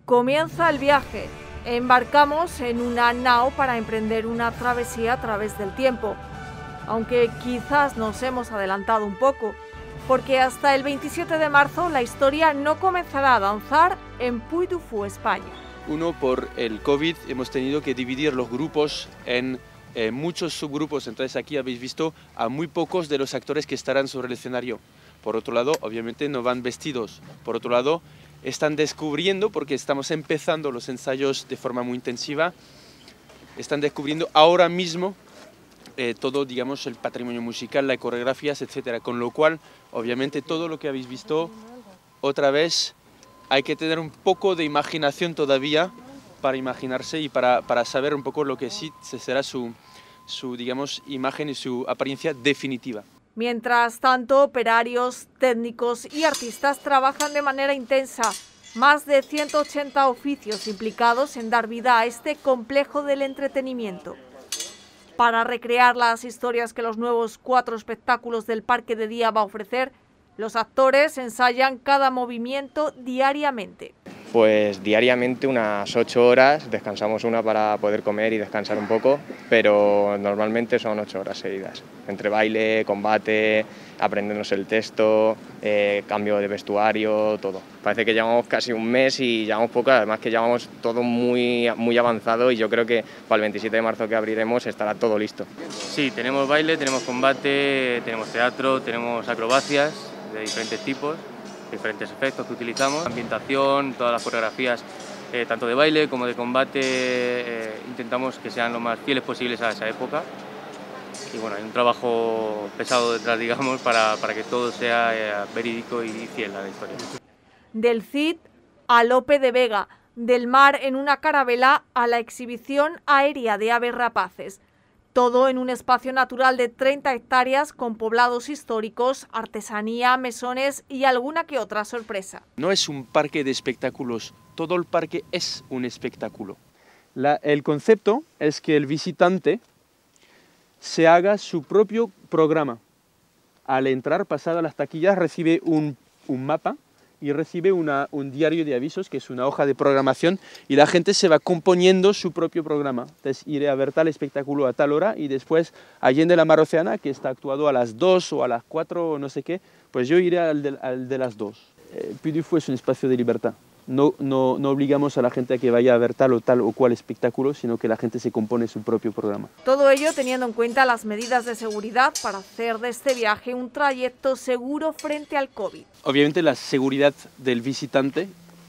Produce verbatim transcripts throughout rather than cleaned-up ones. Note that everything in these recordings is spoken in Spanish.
Comienza el viaje. Embarcamos en una nao para emprender una travesía a través del tiempo. Aunque quizás nos hemos adelantado un poco, porque hasta el veintisiete de marzo la historia no comenzará a danzar en Puy du Fou, España. Uno, por el COVID hemos tenido que dividir los grupos en eh, muchos subgrupos, entonces aquí habéis visto a muy pocos de los actores que estarán sobre el escenario. Por otro lado, obviamente no van vestidos. Por otro lado, están descubriendo, porque estamos empezando los ensayos de forma muy intensiva, están descubriendo ahora mismo eh, todo, digamos, el patrimonio musical, las coreografías, etcétera. Con lo cual, obviamente, todo lo que habéis visto, otra vez, hay que tener un poco de imaginación todavía para imaginarse y para, para saber un poco lo que sí será su, su, digamos, imagen y su apariencia definitiva. Mientras tanto, operarios, técnicos y artistas trabajan de manera intensa. Más de ciento ochenta oficios implicados en dar vida a este complejo del entretenimiento. Para recrear las historias que los nuevos cuatro espectáculos del Parque de Día va a ofrecer, los actores ensayan cada movimiento diariamente. Pues diariamente unas ocho horas, descansamos una para poder comer y descansar un poco, pero normalmente son ocho horas seguidas, entre baile, combate, aprendernos el texto, eh, cambio de vestuario, todo. Parece que llevamos casi un mes y llevamos poco, además que llevamos todo muy, muy avanzado y yo creo que para el veintisiete de marzo que abriremos estará todo listo. Sí, tenemos baile, tenemos combate, tenemos teatro, tenemos acrobacias de diferentes tipos, diferentes efectos que utilizamos, ambientación, todas las coreografías, eh, tanto de baile como de combate, eh, intentamos que sean lo más fieles posibles a esa época. Y bueno, hay un trabajo pesado detrás, digamos, para, para que todo sea eh, verídico y fiel a la historia. Del Cid a Lope de Vega, del mar en una carabela a la exhibición aérea de aves rapaces. Todo en un espacio natural de treinta hectáreas con poblados históricos, artesanía, mesones y alguna que otra sorpresa. No es un parque de espectáculos, todo el parque es un espectáculo. La, el concepto es que el visitante se haga su propio programa. Al entrar, pasada las taquillas, recibe un, un mapa y recibe una, un diario de avisos, que es una hoja de programación, y la gente se va componiendo su propio programa. Entonces iré a ver tal espectáculo a tal hora y después Allende la Mar Océana, que está actuado a las dos o a las cuatro o no sé qué, pues yo iré al de, al de las dos. Eh, Puy du Fou es un espacio de libertad. No, no, no obligamos a la gente a que vaya a ver tal o tal o cual espectáculo, sino que la gente se compone su propio programa. Todo ello teniendo en cuenta las medidas de seguridad para hacer de este viaje un trayecto seguro frente al COVID. Obviamente la seguridad del visitante,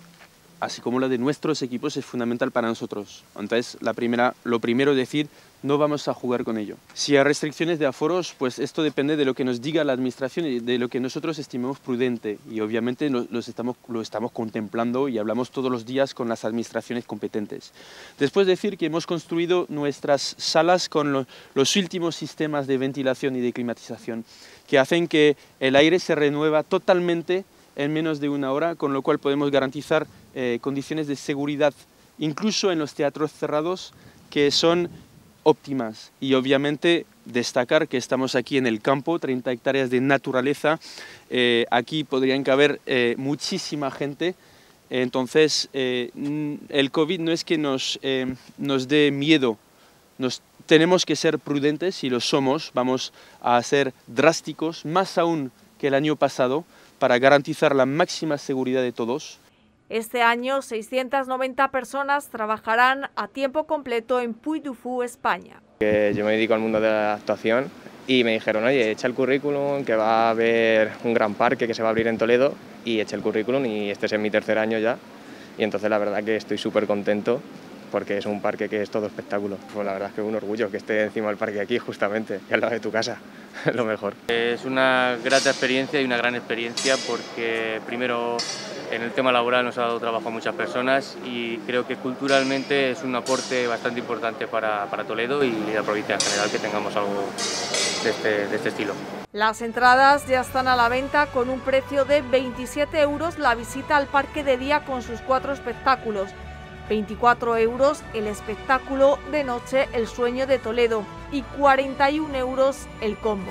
así como la de nuestros equipos, es fundamental para nosotros. Entonces, la primera, lo primero es decir, no vamos a jugar con ello. Si hay restricciones de aforos, pues esto depende de lo que nos diga la administración y de lo que nosotros estimemos prudente. Y obviamente lo, los estamos, lo estamos contemplando y hablamos todos los días con las administraciones competentes. Después decir que hemos construido nuestras salas con lo, los últimos sistemas de ventilación y de climatización, que hacen que el aire se renueva totalmente en menos de una hora, con lo cual podemos garantizar eh, condiciones de seguridad, incluso en los teatros cerrados, que son óptimas. Y obviamente destacar que estamos aquí en el campo, treinta hectáreas de naturaleza, eh, aquí podrían caber eh, muchísima gente, entonces eh, el COVID no es que nos, eh, nos dé miedo, nos tenemos que ser prudentes y lo somos, vamos a ser drásticos, más aún que el año pasado, para garantizar la máxima seguridad de todos. Este año, seiscientas noventa personas trabajarán a tiempo completo en Puy du Fou, España. Yo me dedico al mundo de la actuación y me dijeron, oye, echa el currículum, que va a haber un gran parque que se va a abrir en Toledo, y eché el currículum y este es mi tercer año ya. Y entonces la verdad que estoy súper contento porque es un parque que es todo espectáculo. Pues la verdad es que es un orgullo que esté encima del parque aquí justamente, y al lado de tu casa, lo mejor. Es una grata experiencia y una gran experiencia porque primero en el tema laboral nos ha dado trabajo a muchas personas y creo que culturalmente es un aporte bastante importante para, para Toledo y la provincia en general que tengamos algo de este, de este estilo. Las entradas ya están a la venta con un precio de veintisiete euros la visita al Parque de Día con sus cuatro espectáculos, veinticuatro euros el espectáculo de noche El Sueño de Toledo y cuarenta y un euros el combo.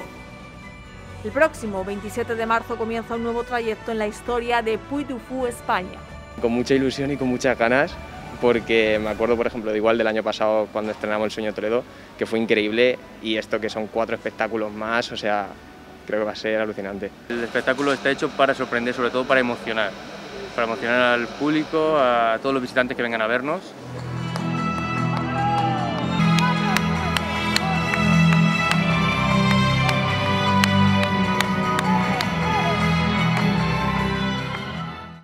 El próximo veintisiete de marzo comienza un nuevo trayecto en la historia de Puy du Fou, España. Con mucha ilusión y con muchas ganas, porque me acuerdo, por ejemplo, de igual del año pasado cuando estrenamos El Sueño de Toledo, que fue increíble, y esto que son cuatro espectáculos más, o sea, creo que va a ser alucinante. El espectáculo está hecho para sorprender, sobre todo para emocionar, para emocionar al público, a todos los visitantes que vengan a vernos.